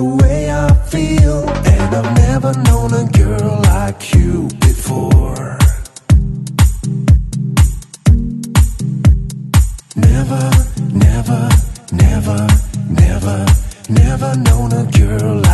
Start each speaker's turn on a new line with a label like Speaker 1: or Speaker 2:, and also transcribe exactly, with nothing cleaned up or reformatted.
Speaker 1: the way I feel, and I've never known a girl like you before. Never, never, never, never, never known a girl like